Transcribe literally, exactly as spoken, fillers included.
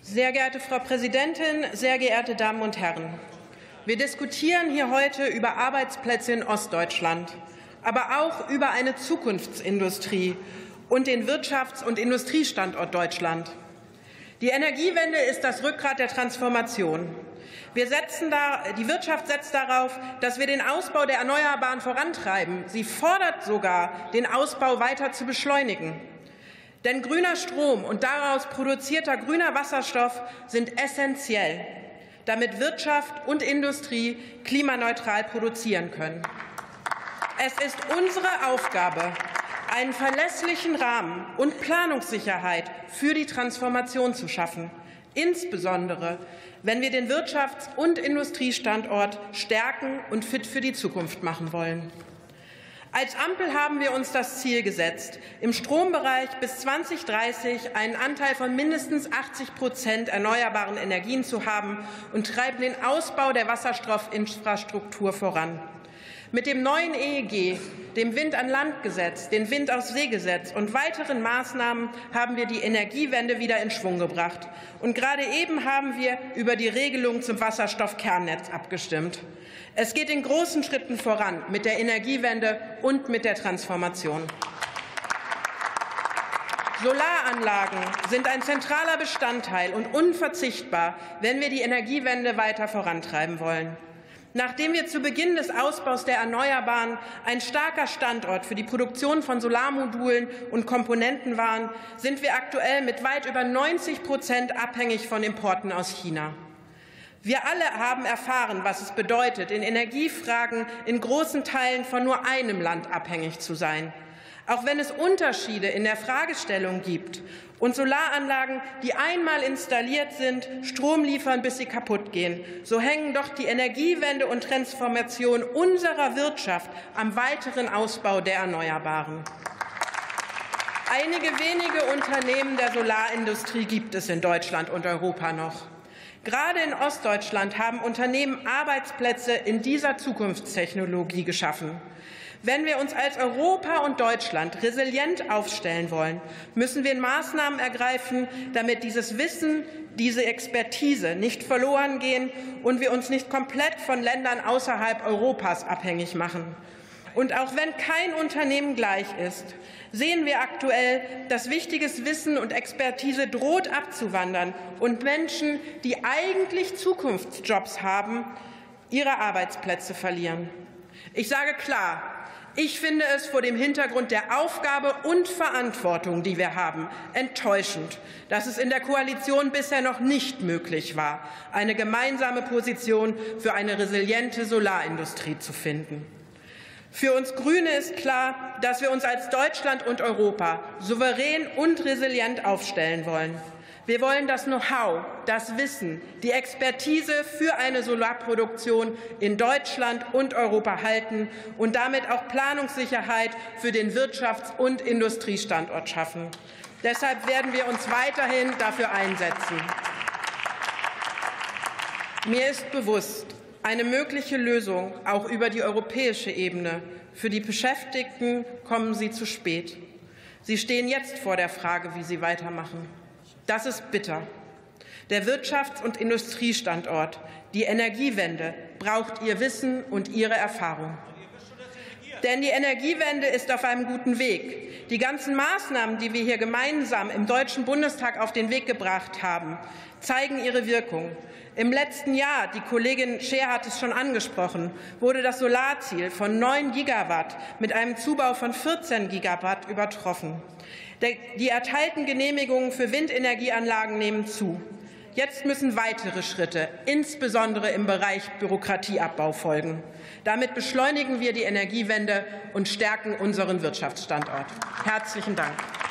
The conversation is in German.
Sehr geehrte Frau Präsidentin, sehr geehrte Damen und Herren! Wir diskutieren hier heute über Arbeitsplätze in Ostdeutschland, aber auch über eine Zukunftsindustrie und den Wirtschafts- und Industriestandort Deutschland. Die Energiewende ist das Rückgrat der Transformation. Wir setzen da, die Wirtschaft setzt darauf, dass wir den Ausbau der Erneuerbaren vorantreiben. Sie fordert sogar, den Ausbau weiter zu beschleunigen. Denn grüner Strom und daraus produzierter grüner Wasserstoff sind essentiell, damit Wirtschaft und Industrie klimaneutral produzieren können. Es ist unsere Aufgabe, einen verlässlichen Rahmen und Planungssicherheit für die Transformation zu schaffen, insbesondere wenn wir den Wirtschafts- und Industriestandort stärken und fit für die Zukunft machen wollen. Als Ampel haben wir uns das Ziel gesetzt, im Strombereich bis zweitausenddreißig einen Anteil von mindestens achtzig Prozent erneuerbaren Energien zu haben und treiben den Ausbau der Wasserstoffinfrastruktur voran. Mit dem neuen E E G, dem Wind-an-Land-Gesetz, dem Wind-aus-See-Gesetz und weiteren Maßnahmen haben wir die Energiewende wieder in Schwung gebracht. Und gerade eben haben wir über die Regelung zum Wasserstoffkernnetz abgestimmt. Es geht in großen Schritten voran mit der Energiewende und mit der Transformation. Solaranlagen sind ein zentraler Bestandteil und unverzichtbar, wenn wir die Energiewende weiter vorantreiben wollen. Nachdem wir zu Beginn des Ausbaus der Erneuerbaren ein starker Standort für die Produktion von Solarmodulen und Komponenten waren, sind wir aktuell mit weit über neunzig Prozent abhängig von Importen aus China. Wir alle haben erfahren, was es bedeutet, in Energiefragen in großen Teilen von nur einem Land abhängig zu sein. Auch wenn es Unterschiede in der Fragestellung gibt und Solaranlagen, die einmal installiert sind, Strom liefern, bis sie kaputt gehen, so hängen doch die Energiewende und Transformation unserer Wirtschaft am weiteren Ausbau der Erneuerbaren. Einige wenige Unternehmen der Solarindustrie gibt es in Deutschland und Europa noch. Gerade in Ostdeutschland haben Unternehmen Arbeitsplätze in dieser Zukunftstechnologie geschaffen. Wenn wir uns als Europa und Deutschland resilient aufstellen wollen, müssen wir Maßnahmen ergreifen, damit dieses Wissen, diese Expertise nicht verloren gehen und wir uns nicht komplett von Ländern außerhalb Europas abhängig machen. Und auch wenn kein Unternehmen gleich ist, sehen wir aktuell, dass wichtiges Wissen und Expertise droht abzuwandern und Menschen, die eigentlich Zukunftsjobs haben, ihre Arbeitsplätze verlieren. Ich sage klar, ich finde es vor dem Hintergrund der Aufgabe und Verantwortung, die wir haben, enttäuschend, dass es in der Koalition bisher noch nicht möglich war, eine gemeinsame Position für eine resiliente Solarindustrie zu finden. Für uns Grüne ist klar, dass wir uns als Deutschland und Europa souverän und resilient aufstellen wollen. Wir wollen das Know-how, das Wissen, die Expertise für eine Solarproduktion in Deutschland und Europa halten und damit auch Planungssicherheit für den Wirtschafts- und Industriestandort schaffen. Deshalb werden wir uns weiterhin dafür einsetzen. Mir ist bewusst, eine mögliche Lösung auch über die europäische Ebene. Für die Beschäftigten kommen sie zu spät. Sie stehen jetzt vor der Frage, wie sie weitermachen. Das ist bitter. Der Wirtschafts- und Industriestandort, die Energiewende, braucht ihr Wissen und ihre Erfahrung. Denn die Energiewende ist auf einem guten Weg. Die ganzen Maßnahmen, die wir hier gemeinsam im Deutschen Bundestag auf den Weg gebracht haben, zeigen ihre Wirkung. Im letzten Jahr, die Kollegin Scheer hat es schon angesprochen, wurde das Solarziel von neun Gigawatt mit einem Zubau von vierzehn Gigawatt übertroffen. Die erteilten Genehmigungen für Windenergieanlagen nehmen zu. Jetzt müssen weitere Schritte, insbesondere im Bereich Bürokratieabbau, folgen. Damit beschleunigen wir die Energiewende und stärken unseren Wirtschaftsstandort. Herzlichen Dank.